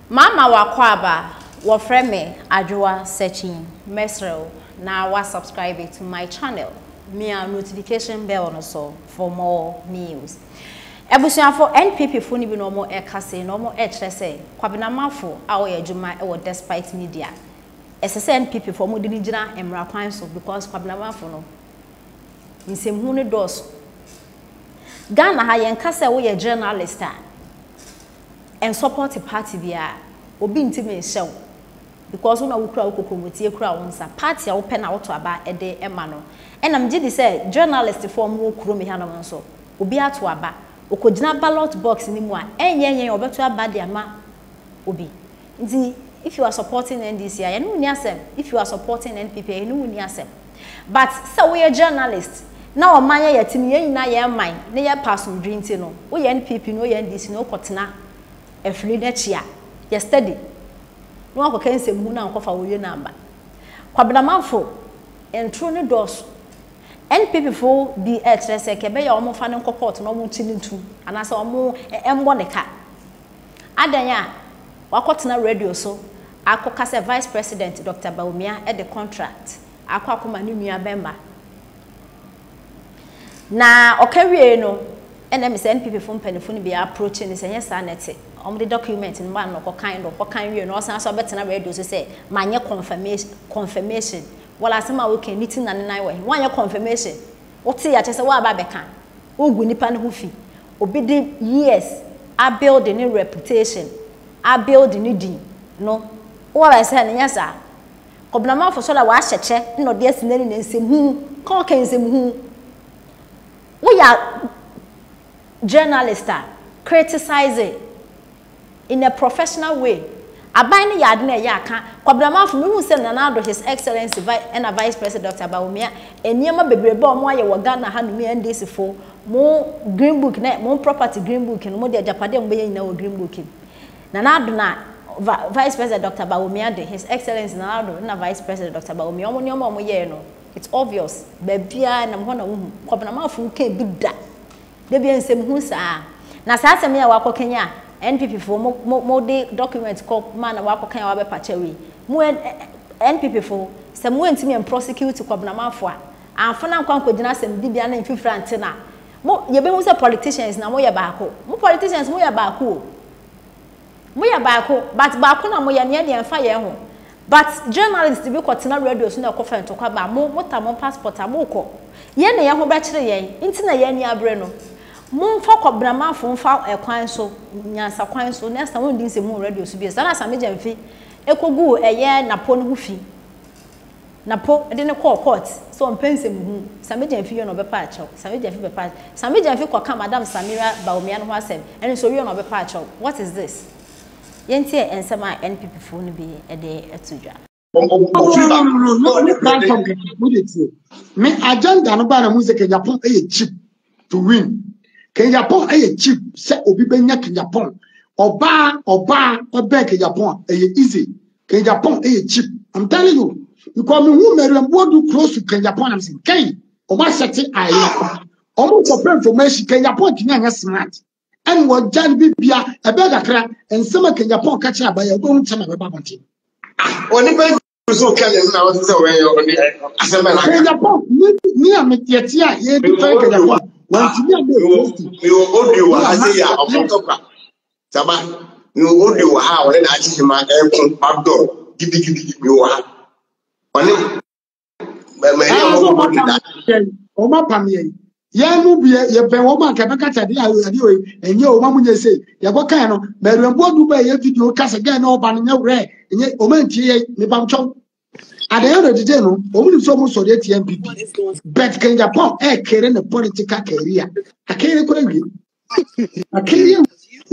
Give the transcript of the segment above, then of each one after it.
Mama wa Kwaba, wa frame Ajua searching Mesrel. Now wa subscribe to my channel. Mia notification bell also for more news. Ebusia for NPP funi bi no mo ekase no mo etrese Kwabena Marfo awo ejuma e wo despite media. Esese NPP for mo dini gina emra kwan so because Kwabena Marfo no nsem hu ne dos. Ghana ha yen kase wo ye journalist and support the party bia obi ntime hyew because una wukura wokokomotie kura wonsa party a wo pe na woto aba ede ema no enam gidi say journalist form wo kuro me hanom nso obi ato aba okogina ballot box ni mu a enyenyen obeto aba de ama obi nti if you are supporting NDC I no uni asem if you are supporting NPP I no uni asem but so we are journalist now omanya yetimi yen na ye man na ye person drinti no we NPP no ye NDC no kotena efiri n'achia yesterday no akoka nsem hu na nkofa wo ye namba Kwabena Marfo entro ne dos NPP fo bi etrese ke be ya omo fa ne court no omo tinintu anase omo embo ne ka adanya wakotena radio so akoka se vice president Dr. Bwaumia e the contract akoma ne nua bemba na okawie no ene se NPP fo mpanifo ne bi approaching ne se yesa nete the document in man no kind of we no san so betena radio so say manye confirmation wala asema we can meeting na nan we wanye confirmation wote ya chese wa ba beka ogu nipa ne ho fi obi de years a build the reputation a build the din no wala say ne yasa Kwabena Marfo so la wa hyeche no de asinani na nsem hu ka ka nsem hu we are journalist criticizing in a professional way. Abani yard na ya kan Kwabena Marfo me hu se na his excellency and vice president Dr. Bwaumia eniema bebrebe o mo aye wo Ghana ha no me NDC fo mo green book na mo property green book no mo de japade mo be nyina wo green book na vice president Dr. Bwaumia de his excellency na vice president Dr. Bwaumia mo nyoma mo ye no it's obvious babia na mo na wo Kwabena Marfo ka bi da de bi ensem hu saa na saa asem ya wa Kenya NPP for mo de document ko man wa ko kan wa be pachewe mu NPP for se mu ntimi en prosecute Kwabena Marfo a amfana nkwan kogina sem bibia na mfifra antena mo ye be hu se politicians na mo ye baako mo politicians mo ye baako but baako na mo ye ne de enfa ye ho but journalists bi ko tena radio so na ko fa ntokwa ba mo ta mo passport amoko ye ne ye ho be kire ye ntina ye ni abre no Mumfa Kwabena Marfo mfa ekwan so nyansa kwan so next time won din se mu radio so bi sana sameja mfi ekogu eye napo ne hufi napo de ne call court so mpense mu hu sameja mfi yo no be pa acho sameja mfi be pa sameja mfi kwa madam Samira Bwaumia no asem ene so yo no be pa acho what is this yenti ensema NPP fo no bi e de etudwa me agenda no ba na music Japan e cheap to win Kenya Pon cheap se obi benya Kenya Pon oba Kenya Pon easy Kenya Pon cheap I'm telling you because me who Mary do close to Kenya Pon I'm saying Kenya oba set eye almost for information Kenya Pon tinya smart and what Jan Bibia e be kakra and some Kenya Pon catch ya by go nchama be babonti oni be so kale na what say we asema Kenya Pon me ametiatia ye be Kenya Pon you audio was here of Toka. Sama, you audio how then I see my outdoor. Give you are. Oma Pamie. Yamu be a Bwaumia Cabacata, and you, Mamunya say, Yabocano, Marimbo do by a video cast again, or Banana Ray, and yet Omentia, Nibamcho. At the end of the day, only so much of the MPP. But can Japan carry a political career? I can't agree. I can't.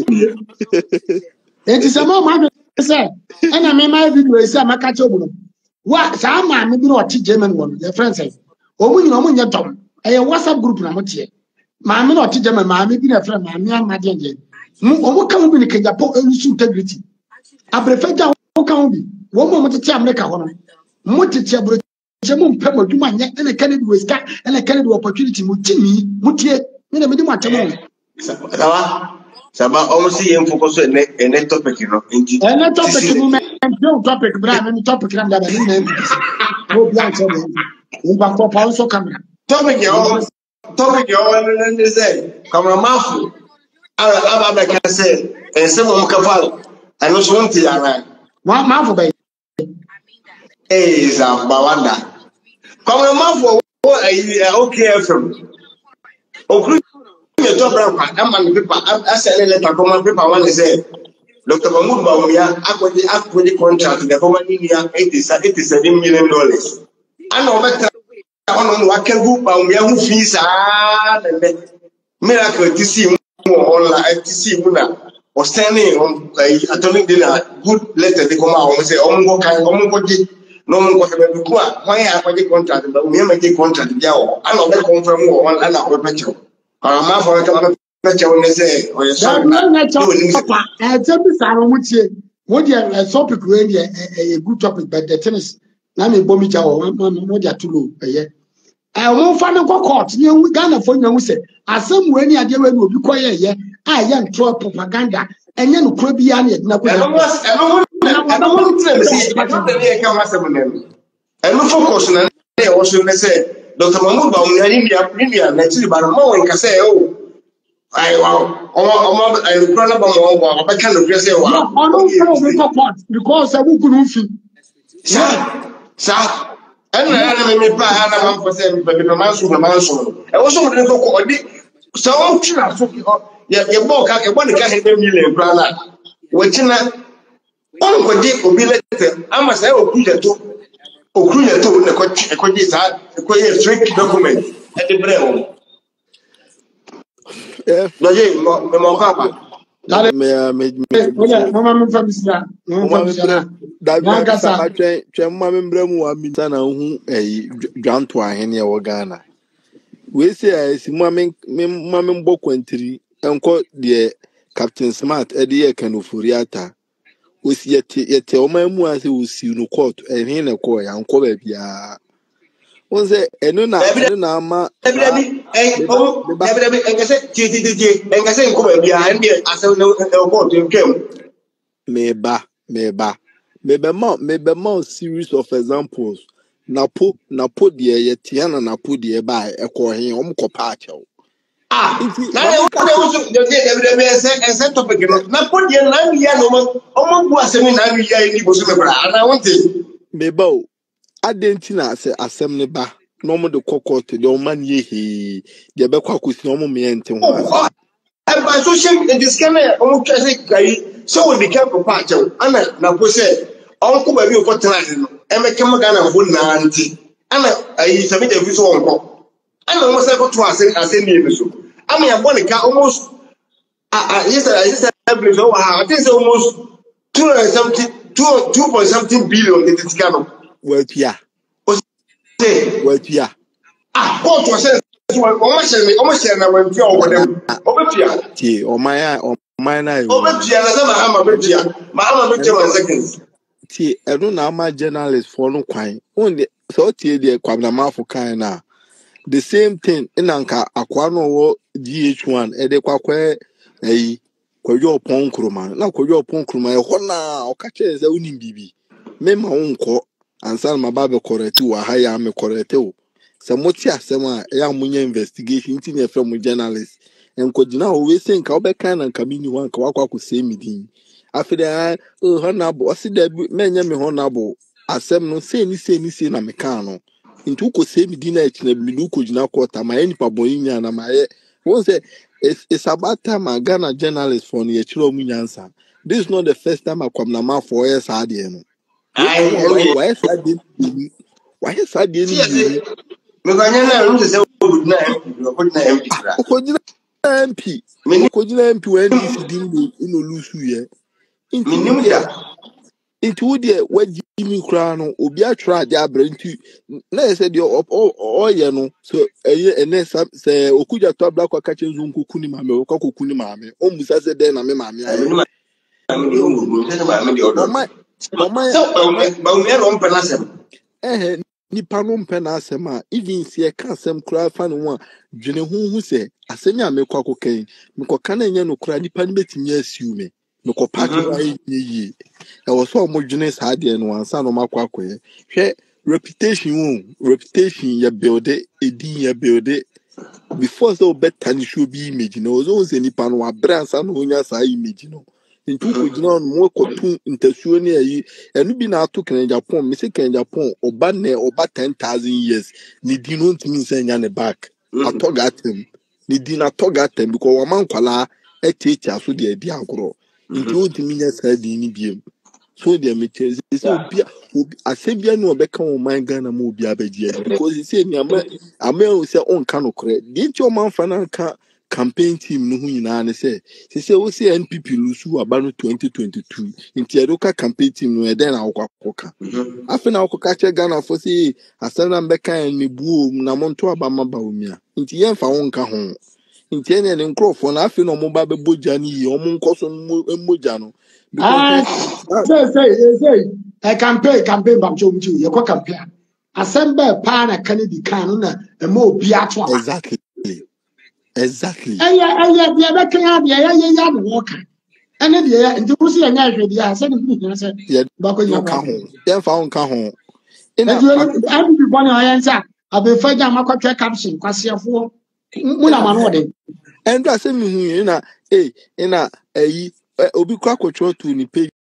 It is a moment I said, and I mean, my video is a macacho. What? Some man, maybe not German one, your friend says. Oh, we know when you're done. A WhatsApp group, I'm not here. Mammy not German, mammy, be a friend, mammy, and my dear. What can we make Japan integrity? I prefer that one be. One moment to tell me, Motitia Jamon Pemo do my neck and a candidate with cat and a candidate opportunity mutimi mutie in a minimum. Saba almost see him focus on a topic, you know. And topic no topic, but I'm topic I'm that I didn't no be answer me. For also camera. Topic your and say, come on, Marfo. I can say, and some of Kafal. I know one thing, One mouth by is a Bawanda. Come on, Marfo. Okay, from Okru, your top rank. I'm on paper. I said, let a common paper one say. Dr. Bwaumia, actually contract the company near $87 million. I know better on what can go Bwaumia who fees and the miracle to see online to see Muna or standing on attending dinner good letter they come out and say, oh, what kind of no one got a why I got contract, but we make a contract. I know that confirm one and our petrol. I'm for a petrol when they say, or sorry, it's a bizarre which what you a topic really a good topic, but the tennis. Now me bomb what you to look. I won't find a court. You Ghana for you say, as some when you are there will be quiet. Yeah, I am throw propaganda and then could be an it. I don't want to say, I don't really come as a man. And no focus on it. Also, they say, Dr. Mahmoud India, naturally, but no one can say, oh, I run about I can't just say, well, I don't know court because I won't feel. Sir, and I may buy a for them, but the mansion. I was on the court. So, your book, I want to get a million, brother. Which on what did be letter. I must have Okuya to the Kodis had a strict document at the Bremo. Papa. Ghana. We say I see mammy Boquentry and call the Captain Smart Eddie Canufuriata. We see yet tell my moas who see no court and in a coy and cover ya. Was there and no ma maybe more series of examples. Napo dear yet Tiana Napo dear by a coin pacho. Now also the topic. Now put your 9 years almost was a mean every year in the and I want it. Mebo, I didn't say assembly ba. Normal the cocoa to the man ye the Bequacus normal me and And by social this can almost so we became a part of Anna Napose, Uncle Baby for time, and make him a gun of 190. Anna, I submit a visual uncle. I almost ever to us as a name. I mean, I want to almost. Yes, I think it's almost 2 point something billion in this kind Well, yeah. What was it? Almost and I went over them. Or mine, Seconds. I don't know my journalist for no quine. Only so the Kwabena for kind now. The same thing in Anka Aquano GH1 Edequaque a Koyo Poncruman. Now Koyo Poncruman, Hona or catches a winning BB. Mem my own court and San Mababe corretu or high army correto. Some motia sema munya investigation in a film journalist. And could now always think I'll be kind and Camini one Kawaka could say me. After that, oh, honorable, I see that men me honorable. Asem no say ni na mekano. Into could say me dinner at Miluko Jina quarter, my any paboina and my won't say it's about time I Ghana journalist for the Chilo Munyansa. This is not the first time I come na for years I didn't. Why is I didn't? Why is I didn't? MP. Okojina MP when this dimbo ino lusu ye. Into would ye what Jimmy Crown or be a try the abrenti. Na said you all ye no so and then some say Okuja to black or catching zoom kukuni mame or kukuni mame. Almost as a den a mammy. nipa no mpɛ na asɛm a even si ɛka asɛm koraa fa ne ho a dwene ho sɛ asɛm a mekɔ akɔkan mekɔka na ɛnyɛ no koraa nipa no bɛtumi asiw me mekɔ paake hɔ ayɛ yie ɛwɔ sɛ ɔmo dwene saa deɛ no ansa na ɔmo akɔ akɔyɛ hwɛ reputation yɛ builde edin yɛ builde before sɛ ɔbɛta ne show bi image no ɔsɛ sɛ nipa no wabrɛ ansa na ɔnya saa image no nti wokɔgyina hɔ no mo kɔto ntasuo ne ayi ɛno bi na ato Kenya Japan mese Kenya Japan ɔba 10,000 years ne din no ntumi nsɛ nya ne back atɔ gatem ne din atɔ gatem because wɔma nkwalaa ɛtiatia so deɛ adi agorɔ nti ɔntumi nya saa din no biem so deɛ mekyɛ sɛ obi asɛm bia ne ɔbɛka wɔ man Ghana ma obi abɛgye because sɛ nneɛma ama sɛ ɔnka no korɛ deɛ nti ɔmanfa no nka campaign team no ho nyinaa ne sɛ wo sɛ NPP lusu aba no 2022 nti ɛdoka campaign team no ɛdɛn na akɔka afei na akɔka kyɛ Ghana fo sɛ asɛm na mbɛka ne buo na monto aba ma Bwaumia nti yɛmfa wo nka ho nti ɛne ne nkrɔfo na afei na ɔmo ba bɛbɔ gya no yi ɔmo nkɔ so mmogya no say campaign bam chom chi ye ko campaign assemble pa na Kennedy kan na e ma obi ato aba exactly aya bia be kan ya no work ene de ya nti wo se ya nya hwede ya se ne bi se ba ko nya ka ho yɛmfa wo nka ho I be born on answer abefa ja makotwe caption kwasiafo mu na ma no de and asɛm hu na ina ayi obi kwa kɔtwerɛ to ni page